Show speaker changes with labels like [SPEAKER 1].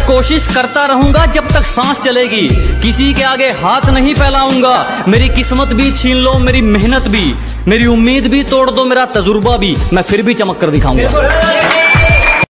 [SPEAKER 1] कोशिश करता रहूंगा जब तक सांस चलेगी, किसी के आगे हाथ नहीं फैलाऊंगा। मेरी किस्मत भी छीन लो, मेरी मेहनत भी, मेरी उम्मीद भी तोड़ दो, मेरा तजुर्बा भी, मैं फिर भी चमक कर दिखाऊंगा।